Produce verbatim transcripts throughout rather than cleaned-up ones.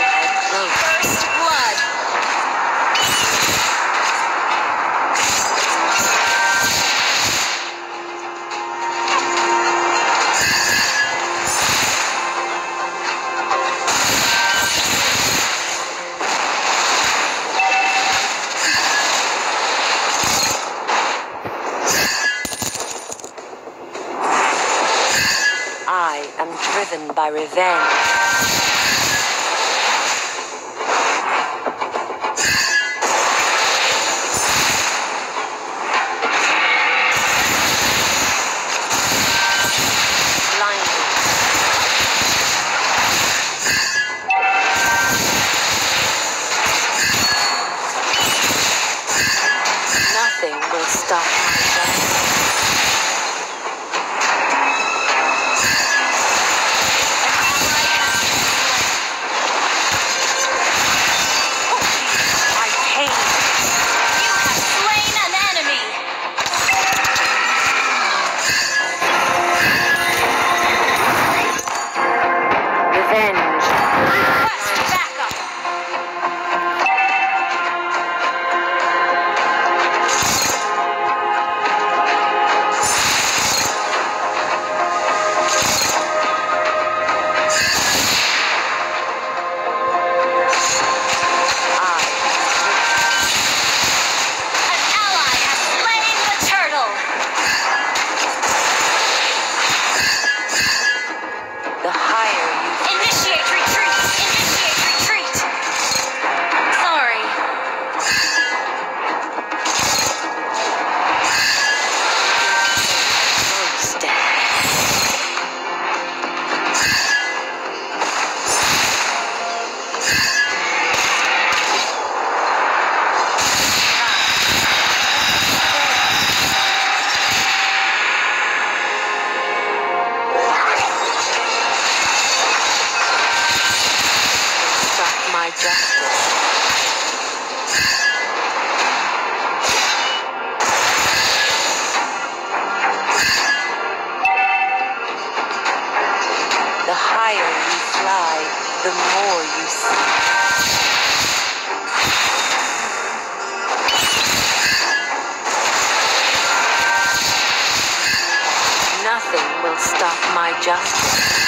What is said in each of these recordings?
First blood. I am driven by revenge. Nothing will stop my justice. My pain. You have slain an enemy. Revenge. Request backup. My justice. The higher you fly, the more you see. Nothing will stop my justice.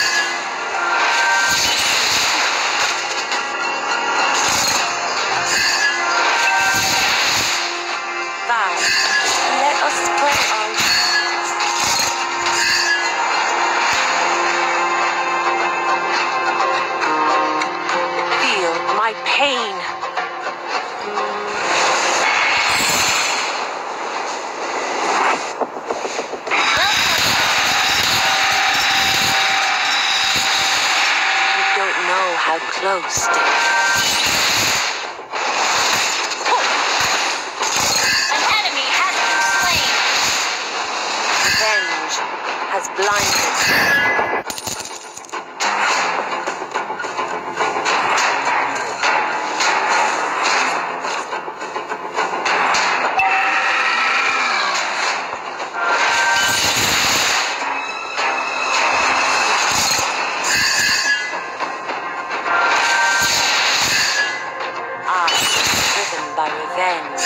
Let us spread our feel my pain. You don't know how close to has blinded. I am driven by revenge.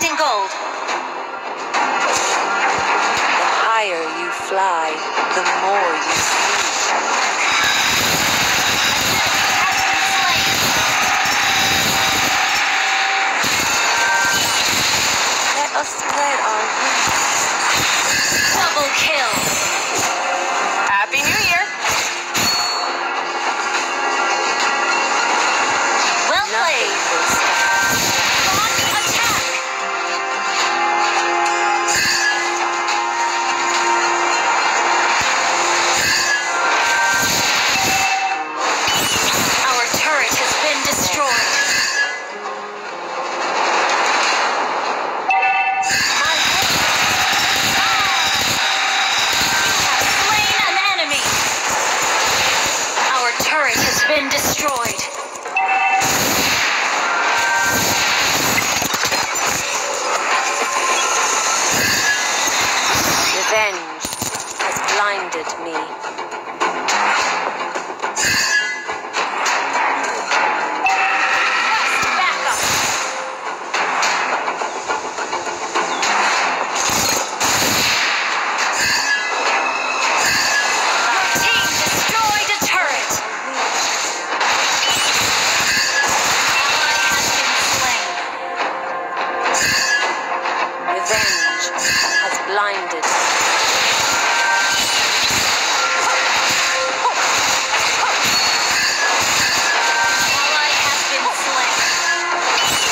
Finding gold. The higher you fly, the more you see. Let us spread our wings. Double kill. Happy New Year! Well Nothing played. will stop. Launch attack. Our turret has been destroyed. My Slain an enemy. Our turret has been destroyed. revenge has blinded me. Backup. Your team destroyed a turret. Ally has been slain. Revenge has blinded me. Ally has been slain.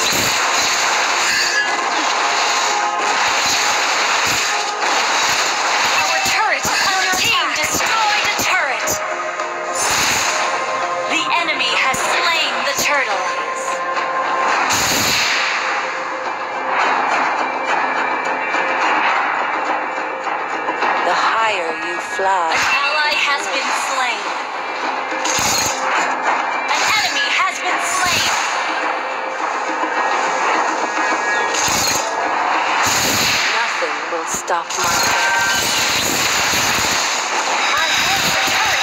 Our turret is under team destroyed a turret. The enemy has slain the turtle. The higher you fly, An ally has been slain. An enemy has been slain. nothing will stop my I hold the turret.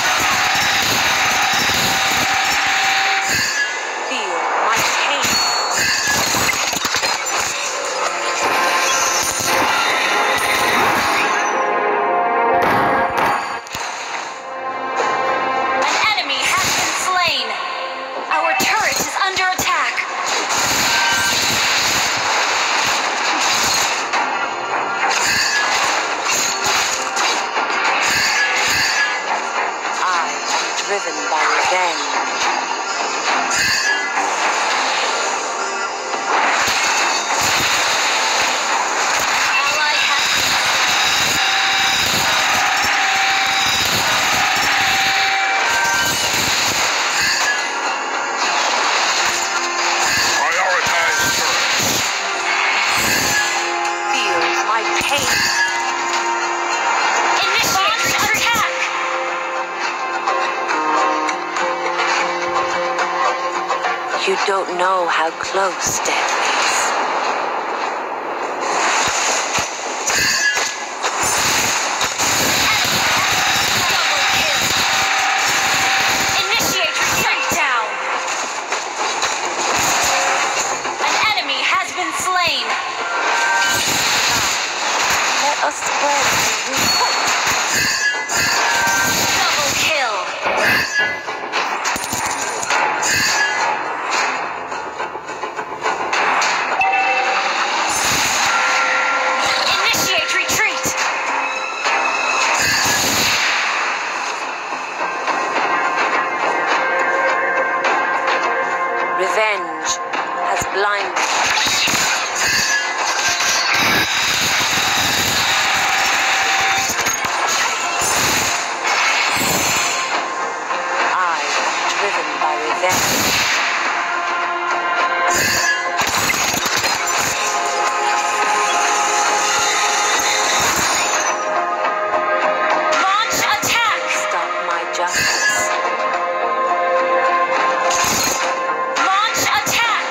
feel my pain. An enemy has been slain. Our turret is under attack. I am driven by revenge. Ally has been Prioritize turrets. Feel my pain. initiate attack. You don't know how close death is. Double kill. Initiate retreat down. An enemy has been slain. Let us spread our wings. Double kill. Initiate retreat. Revenge has blinded. I am driven by revenge. Launch attack. Stop my justice. Launch attack.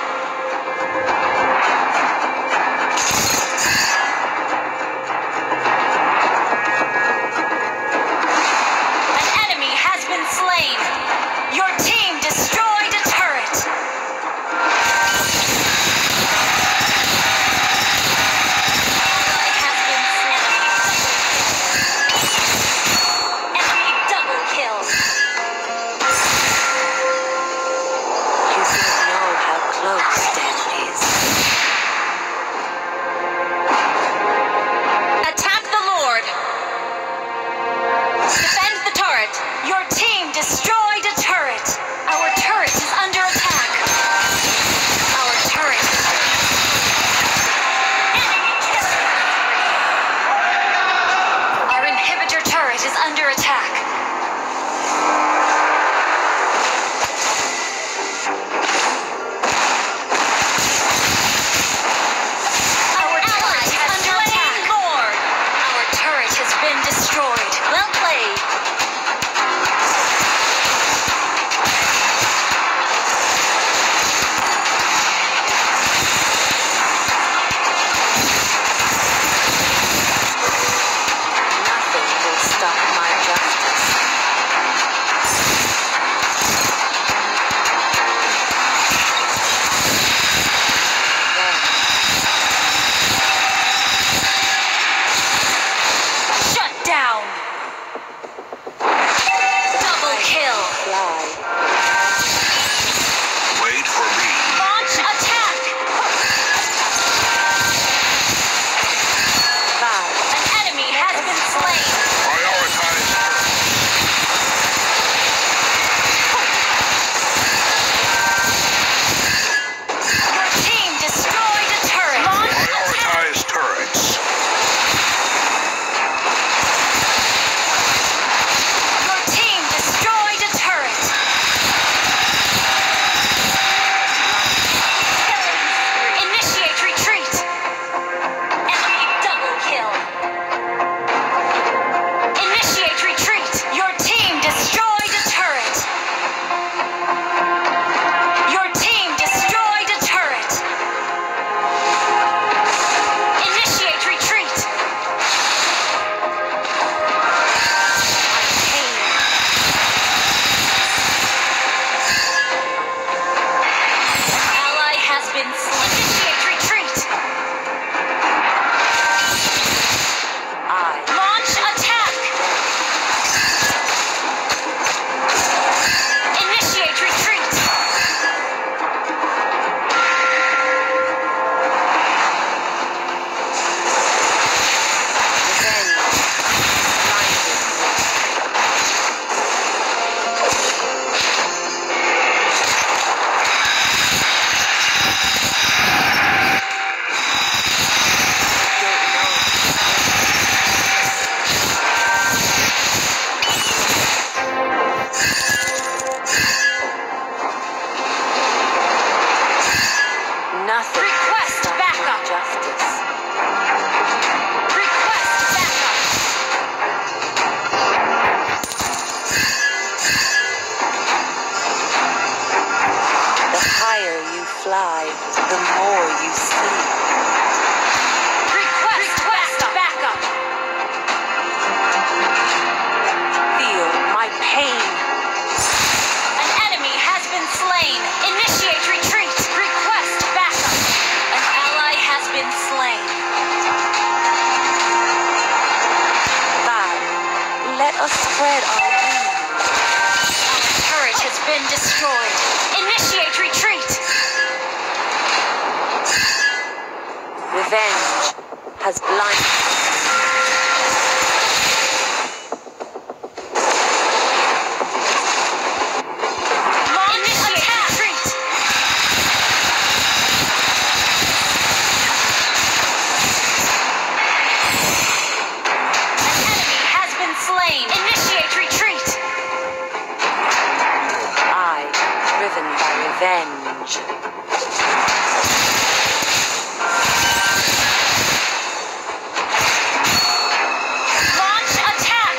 An enemy has been slain. Your team destroyed a turret. most enemies. Attack the Lord. Defend the turret. Your team destroyed a turret. Our turret is under attack. Our turret is enemy killing. Our inhibitor turret is under attack. Our turret is under attack. Lord. Our turret has been destroyed. Well played. Nothing will stop my justice. Shut down. Double kill. Fly. Wait for me. Launch attack. Five. An enemy has been slain. Prioritize turret. Your team destroyed a turret. Launch attack. Prioritize turrets. Your team destroyed a turret. Initiate retreat. Enemy double kill. Initiate retreat. Your team destroyed a turret. Your team destroyed a turret. Initiate retreat. Pain. Ally has been slain. Initiate retreat. I. Launch attack. Initiate retreat. Revenge. Blinded me. Don't know. Nothing. Request will stop backup. my justice. Request backup. The higher you fly, the more you see. Request backup. Feel my pain. An enemy has been slain. Initiate retreat. Request backup. An ally has been slain. Five. Let us spread our wings. Our turret has been destroyed. Initiate retreat. Revenge has blinded. Launch attack. Retreat. An enemy has been slain. Initiate retreat. I, driven by revenge. Launch attack.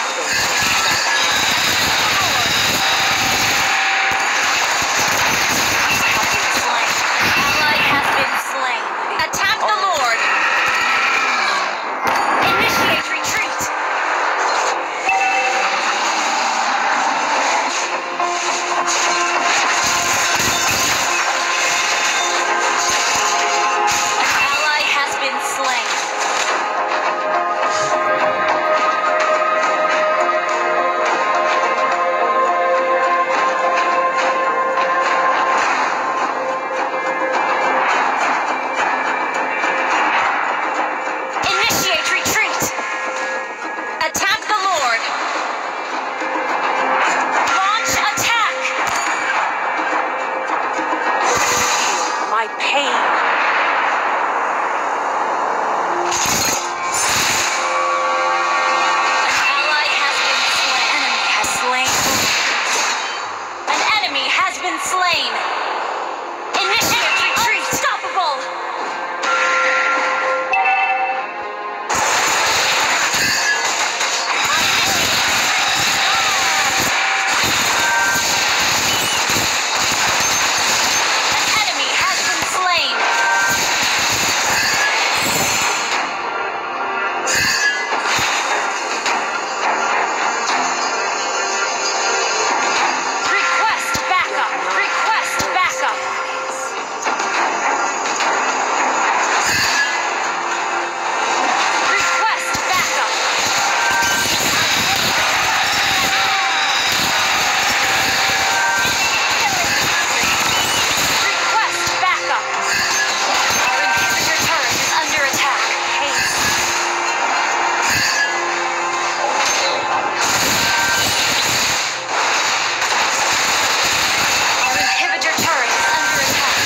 Ally has been slain. Attack the Lord. Initiate retreat. my pain. An ally has been slain. Enemy has slain. An enemy has been slain. Initiate retreat. Unstoppable. An enemy has been slain. Request backup. Request backup. Request backup. Request backup. Our inhibitor turret is under attack. Our inhibitor turret is under attack.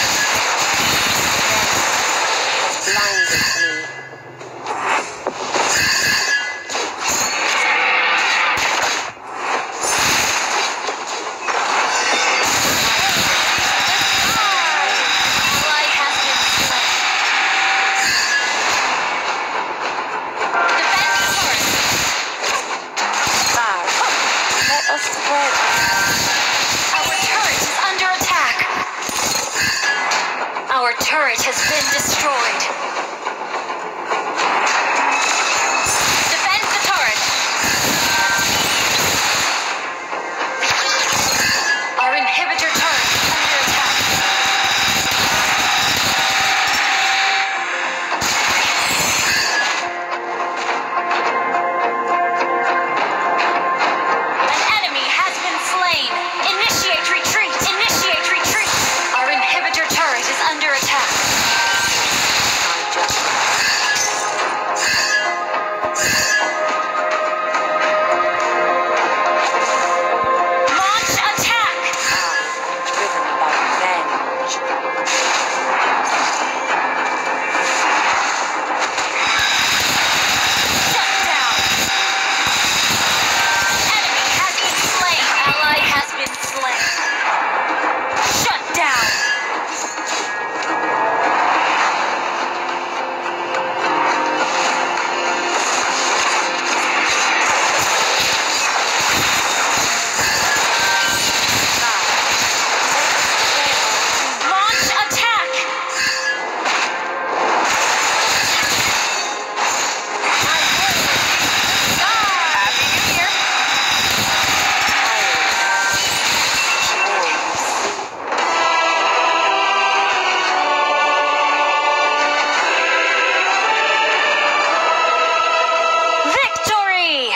Blinded me. Ally has been slain. Defend the turret. Fire. Let us spread. Our turret is under attack. Our turret has been destroyed. Defend the turret. Our inhibitor turret is under attack. An enemy has been slain. Initiate retreat. Initiate retreat. Our inhibitor turret is under attack. Launch attack. Driven by revenge. Shut down. Enemy has been slain. Ally has been slain. Shut down. Launch attack. Happy New Year. Victory!